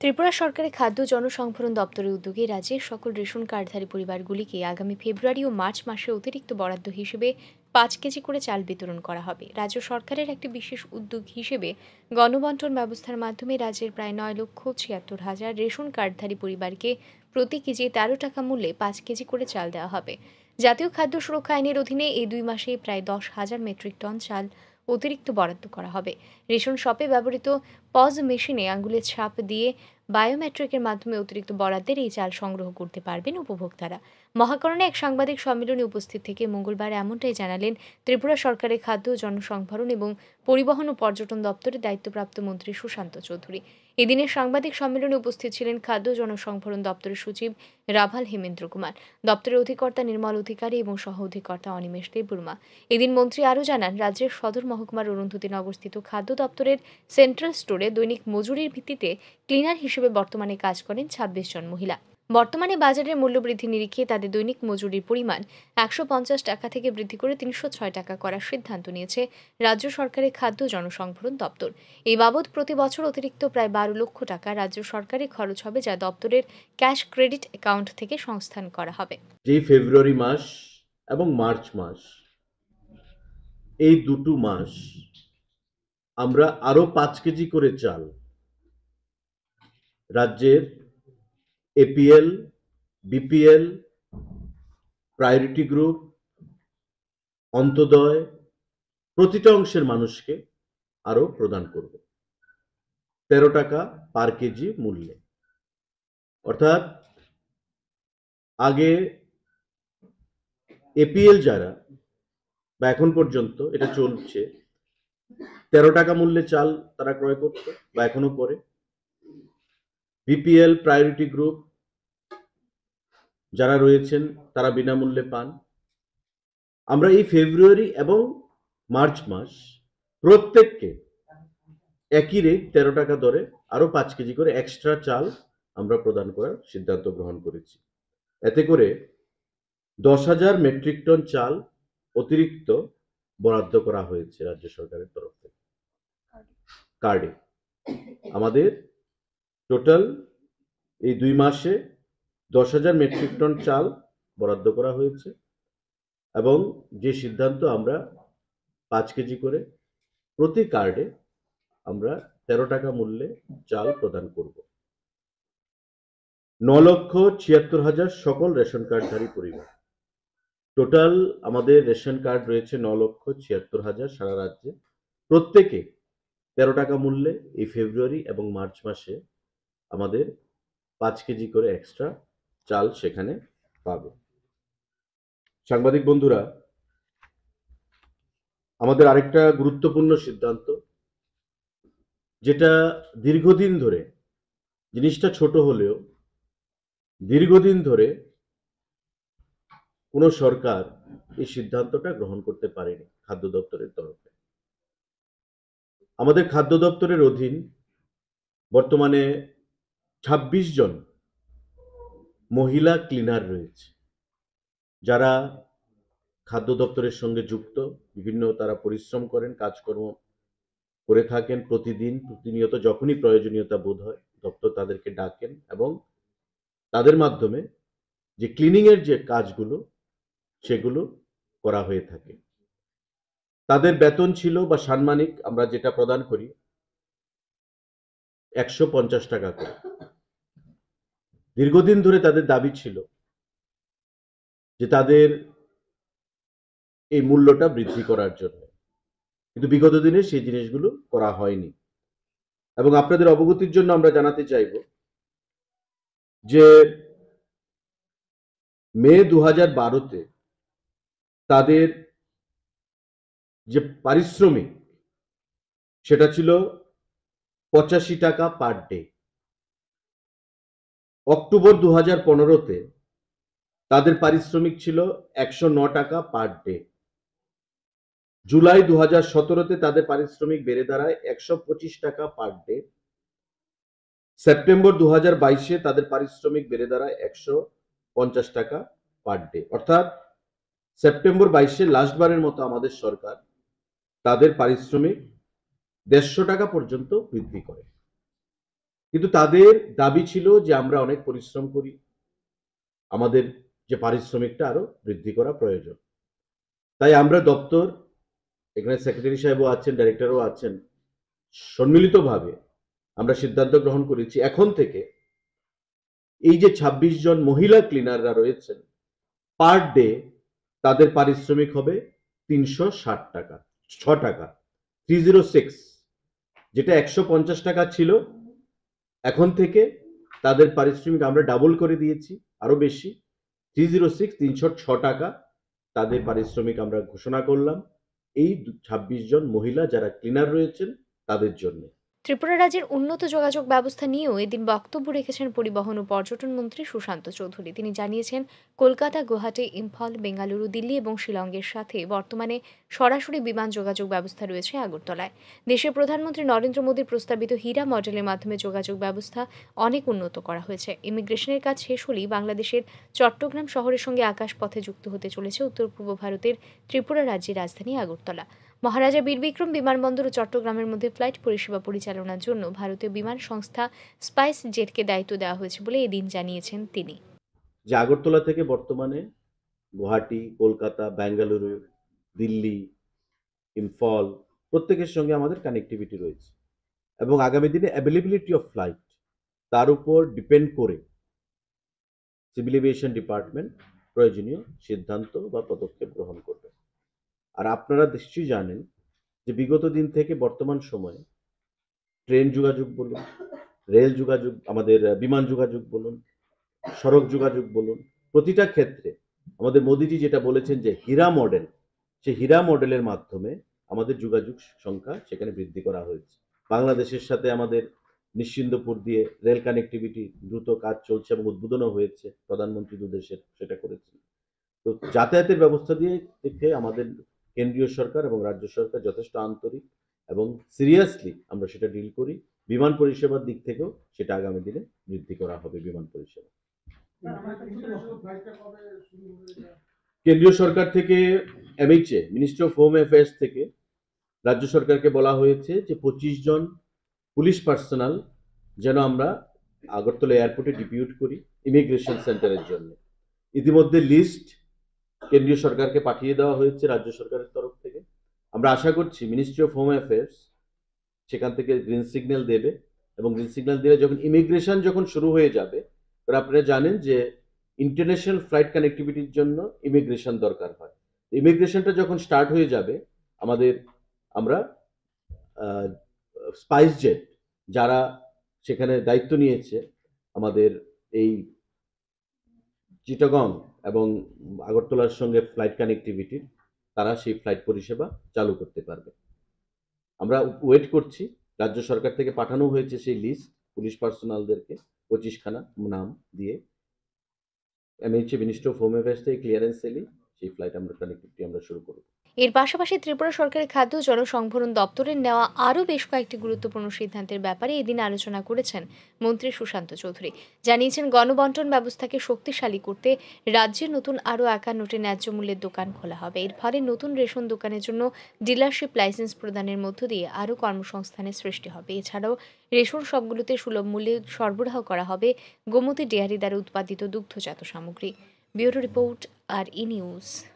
ত্রিপুরা সরকারের খাদ্য জনসংভরণ দপ্তরের উদ্যোগে রাজ্যের সকল রেশন কার্ডধারী পরিবারগুলিকে আগামী ফেব্রুয়ারি ও মার্চ মাসে অতিরিক্ত বরাদ্দ হিসেবে 5 কেজি করে চাল বিতরণ করা হবে। রাজ্য সরকারের একটি বিশেষ উদ্যোগ হিসেবে গণবন্টন ব্যবস্থার মাধ্যমে রাজ্যের প্রায় 9,76,000 রেশন কার্ডধারী পরিবারকে প্রতি কেজি 13 টাকা মূল্যে 5 কেজি করে চাল দেওয়া হবে। জাতীয় খাদ্য সুরক্ষা আইনের অধীনে এই 2 মাসে প্রায় 10,000 মেট্রিক টন চাল অতিরিক্ত বরাদ্দ করা হবে। রেশন শপে ব্যবহৃত পজ মেশিনে আঙুলের ছাপ দিয়ে বায়োমেট্রিকের মাধ্যমে অতিরিক্ত বরাদ্দের এই চাল সংগ্রহ করতে পারবেন উপভোক্তারা। মহাকরণে এক সাংবাদিক সম্মেলনে উপস্থিত থেকে মঙ্গলবার এমনটাই জানালেন ত্রিপুরা সরকারের খাদ্য জনসংভরণ এবং পরিবহন ও পর্যটন দপ্তরের দায়িত্বপ্রাপ্ত মন্ত্রী সুশান্ত চৌধুরী। এদিনের সাংবাদিক সম্মেলনে উপস্থিত ছিলেন খাদ্য জনসংভরণ দপ্তরের সচিব রাভাল হেমেন্দ্র কুমার, দপ্তরের অধিকর্তা নির্মল অধিকারী এবং সহ অধিকর্তা অনিমেষ দেববর্মা। এদিন মন্ত্রী আরও জানান, রাজ্যের সদর মহকুমার অরুন্ধতী নগরস্থিত খাদ্য দপ্তরের সেন্ট্রাল স্টোরে দৈনিক মজুরির ভিত্তিতে ক্লিনার হিসেবে বর্তমানে কাজ করেন 26 জন মহিলা। বর্তমানে বাজারের মূল্যবৃদ্ধি নিরিখে তাদের দৈনিক মজুরির পরিমাণ 150 টাকা থেকে বৃদ্ধি করে 306 টাকা করার সিদ্ধান্ত নিয়েছে রাজ্য সরকারের খাদ্য জনসংভরণ দপ্তর। এই বাবদ প্রতি বছর অতিরিক্ত প্রায় 12 লক্ষ টাকা রাজ্য সরকারের খরচ হবে, যা দপ্তরের ক্যাশ ক্রেডিট অ্যাকাউন্ট থেকে সংস্থান করা হবে। যে ফেব্রুয়ারি মাস এবং মার্চ মাস, এই দুটো মাস আমরা আরো 5 কেজি করে চাল রাজ্যের APL, BPL, priority group, Antyodaya প্রতিটা অংশের মানুষকে আরো প্রদান করব 13 টাকা পার কেজি মূল্যে। অর্থাৎ আগে এপিএল যারা বা এখন পর্যন্ত এটা চলছে 13 টাকা মূল্যে চাল তারা ক্রয় করতো বা এখনো করে। বিপিএল, প্রায়োরিটি গ্রুপ যারা রয়েছেন তারা বিনামূল্যে পান। আমরা এই ফেব্রুয়ারি এবং মার্চ মাস প্রত্যেককে একই রেট 13 টাকা দরে আরো 5 কেজি করে এক্সট্রা চাল আমরা প্রদান করার সিদ্ধান্ত গ্রহণ করেছি। এতে করে 10,000 মেট্রিক টন চাল অতিরিক্ত বরাদ্দ করা হয়েছে রাজ্য সরকারের তরফ থেকে কার্ডে। আমাদের টোটাল এই 2 মাসে 10,000 মেট্রিক টন চাল বরাদ্দ করা হয়েছে এবং যে সিদ্ধান্ত আমরা 5 কেজি করে প্রতি কার্ডে আমরা 13 টাকা মূল্যে চাল প্রদান করব। 9,76,000 সকল রেশন কার্ডধারী পরিবার। টোটাল আমাদের রেশন কার্ড রয়েছে 9,76,000 সারা রাজ্যে। প্রত্যেকে 13 টাকা মূল্যে এই ফেব্রুয়ারি এবং মার্চ মাসে আমাদের 5 কেজি করে এক্সট্রা চাল সেখানে পাবে। সাংবাদিক বন্ধুরা, আমাদের আরেকটা গুরুত্বপূর্ণ সিদ্ধান্ত, যেটা দীর্ঘদিন ধরে, জিনিসটা ছোট হলেও দীর্ঘদিন ধরে কোনো সরকার এই সিদ্ধান্তটা গ্রহণ করতে পারেনি খাদ্য দপ্তরের তরফে। আমাদের খাদ্য দপ্তরের অধীন বর্তমানে 26 জন মহিলা ক্লিনার রয়েছে, যারা খাদ্য দপ্তরের সঙ্গে যুক্ত। বিভিন্ন তারা পরিশ্রম করেন, কাজকর্ম করে থাকেন প্রতিদিন, প্রতিনিয়ত। যখনই প্রয়োজনীয়তা বোধ হয় দপ্তর তাদেরকে ডাকেন এবং তাদের মাধ্যমে যে ক্লিনিং এর যে কাজগুলো সেগুলো করা হয়ে থাকে। তাদের বেতন ছিল বা সাম্মানিক আমরা যেটা প্রদান করি 150 টাকা করে। দীর্ঘদিন ধরে তাদের দাবি ছিল যে তাদের এই মূল্যটা বৃদ্ধি করার জন্য, কিন্তু বিগত দিনে সেই জিনিসগুলো করা হয়নি। এবং আপনাদের অবগতির জন্য আমরা জানাতে চাইব যে মে 2012-তে তাদের যে পারিশ্রমিক সেটা ছিল 85 টাকা পার ডে। অক্টোবর 2015-তে তাদের পারিশ্রমিক ছিল 109 টাকা পার ডে। জুলাই 2017-তে তাদের পারিশ্রমিক বেড়ে দাঁড়ায় 125 টাকা পার ডে। সেপ্টেম্বর 2022-এ তাদের পারিশ্রমিক বেড়ে দাঁড়ায় 150 টাকা পার ডে। অর্থাৎ সেপ্টেম্বর 22-এ লাস্টবারের মতো আমাদের সরকার তাদের পারিশ্রমিক 150 টাকা পর্যন্ত বৃদ্ধি করে। কিন্তু তাদের দাবি ছিল যে আমরা অনেক পরিশ্রম করি, আমাদের যে পারিশ্রমিকটা আরো বৃদ্ধি করা প্রয়োজন। তাই আমরা দপ্তর, এখানে সেক্রেটারি সাহেবও আছেন, ডাইরেক্টরও আছেন, সম্মিলিতভাবে আমরা সিদ্ধান্ত গ্রহণ করেছি এখন থেকে এই যে ২৬ জন মহিলা ক্লিনাররা রয়েছেন, পার ডে তাদের পারিশ্রমিক হবে ৩৬০ টাকা, ৬ টাকা, 306, যেটা ১৫০ টাকা ছিল। এখন থেকে তাদের পারিশ্রমিক আমরা ডাবল করে দিয়েছি, আরো বেশি, 306, ৩০৬ টাকা তাদের পারিশ্রমিক আমরা ঘোষণা করলাম এই ২৬ জন মহিলা যারা ক্লিনার রয়েছেন তাদের জন্য। ত্রিপুরা রাজ্যের উন্নত যোগাযোগ ব্যবস্থা নিয়েও এদিন বক্তব্য রেখেছেন পরিবহন ও পর্যটন মন্ত্রী সুশান্ত চৌধুরী। তিনি জানিয়েছেন, কলকাতা, গুয়াহাটি, ইম্ফল, বেঙ্গালুরু, দিল্লি এবং শিলংয়ের সাথে বর্তমানে সরাসরি বিমান যোগাযোগ ব্যবস্থা রয়েছে আগরতলায়। দেশের প্রধানমন্ত্রী নরেন্দ্র মোদীর প্রস্তাবিত হীরা মডেলের মাধ্যমে যোগাযোগ ব্যবস্থা অনেক উন্নত করা হয়েছে। ইমিগ্রেশনের কাজ শেষ হলেই বাংলাদেশের চট্টগ্রাম শহরের সঙ্গে আকাশপথে যুক্ত হতে চলেছে উত্তর পূর্ব ভারতের ত্রিপুরা রাজ্যের রাজধানী আগরতলা। মহারাজা বীর বিক্রম বিমানবন্দর ও চট্টগ্রামের মধ্যে ফ্লাইট পরিষেবা পরিচালনার জন্য ভারতীয় বিমান সংস্থা স্পাইস জেটকে দায়িত্ব দেওয়া হয়েছে বলে এদিন জানিয়েছেন তিনি। যে আগরতলা থেকে বর্তমানে গুয়াহাটি, কলকাতা, বেঙ্গালুরু, দিল্লি, ইম্ফল প্রত্যেকের সঙ্গে আমাদের কানেক্টিভিটি রয়েছে এবং আগামী দিনে অ্যাভেলেবিলিটি অফ ফ্লাইট তার উপর ডিপেন্ড করে সিভিল এভিয়েশন ডিপার্টমেন্ট প্রয়োজনীয় সিদ্ধান্ত বা পদক্ষেপ গ্রহণ করবে। আর আপনারা নিশ্চয়ই জানেন যে বিগত দিন থেকে বর্তমান সময়ে ট্রেন যোগাযোগ বলুন, রেল যোগাযোগ, আমাদের বিমান যোগাযোগ বলুন, সড়ক যোগাযোগ বলুন, প্রতিটা ক্ষেত্রে আমাদের মোদিজি যেটা বলেছেন যে হীরা মডেল, সেই হীরা মডেলের মাধ্যমে আমাদের যোগাযোগ সংখ্যা সেখানে বৃদ্ধি করা হয়েছে। বাংলাদেশের সাথে আমাদের নিশ্চিন্দপুর দিয়ে রেল কানেক্টিভিটি দ্রুত কাজ চলছে এবং উদ্বোধনও হয়েছে, প্রধানমন্ত্রী দুদেশের সেটা করেছেন। তো যাতায়াতের ব্যবস্থা দিয়ে দেখে আমাদের কেন্দ্রীয় সরকার এবং রাজ্য সরকার যথেষ্ট আন্তরিক এবং সিরিয়াসলি আমরা সেটা ডিল করি। বিমান পরিষেবার দিক থেকেও সেটা আগামী দিনে বৃদ্ধি করা হবে বিমান পরিষেবা। কেন্দ্রীয় সরকার থেকে MHA, ministry of home affairs থেকে রাজ্য সরকারকে বলা হয়েছে যে ২৫ জন পুলিশ পার্সোনাল যেন আমরা আগরতলা এয়ারপোর্টে ডিপিউট করি ইমিগ্রেশন সেন্টারের জন্য। ইতিমধ্যে লিস্ট কেন্দ্রীয় সরকারকে পাঠিয়ে দেওয়া হয়েছে রাজ্য সরকারের তরফ থেকে। আমরা আশা করছি মিনিস্ট্রি অফ হোম অ্যাফেয়ার্স সেখান থেকে গ্রিন সিগন্যাল দেবে এবং গ্রিন সিগন্যাল দিলে যখন ইমিগ্রেশন যখন শুরু হয়ে যাবে, কারণ আপনারা জানেন যে ইন্টারন্যাশনাল ফ্লাইট কানেক্টিভিটির জন্য ইমিগ্রেশন দরকার হয়। ইমিগ্রেশনটা যখন স্টার্ট হয়ে যাবে আমরা স্পাইস জেট যারা সেখানে দায়িত্ব নিয়েছে আমাদের এই চিটাগং এবং আগরতলার সঙ্গে ফ্লাইট কানেক্টিভিটির, তারা সেই ফ্লাইট পরিষেবা চালু করতে পারবে। আমরা ওয়েট করছি, রাজ্য সরকার থেকে পাঠানো হয়েছে সেই লিস্ট পুলিশ পার্সোনালদেরকে 25 খানা নাম দিয়ে। MHA, ministry of home affairs থেকে ক্লিয়ারেন্স এলেই সেই ফ্লাইট আমরা কানেক্টিভিটি আমরা শুরু করব। এর পাশাপাশি ত্রিপুরা সরকারের খাদ্য ও জনসংভরণ দপ্তরের নেওয়া আরও বেশ কয়েকটি গুরুত্বপূর্ণ সিদ্ধান্তের ব্যাপারে এদিন আলোচনা করেছেন মন্ত্রী সুশান্ত চৌধুরী। জানিয়েছেন, গণবন্টন ব্যবস্থাকে শক্তিশালী করতে রাজ্যে নতুন আরও 51টি ন্যায্য মূল্যের দোকান খোলা হবে। এর ফলে নতুন রেশন দোকানের জন্য ডিলারশিপ লাইসেন্স প্রদানের মধ্য দিয়ে আরও কর্মসংস্থানের সৃষ্টি হবে। এছাড়াও রেশন শপগুলোতে সুলভ মূল্যে সরবরাহ করা হবে গোমতী ডেয়ারি দ্বারা উৎপাদিত দুগ্ধজাত সামগ্রী। Bureau report, R E news.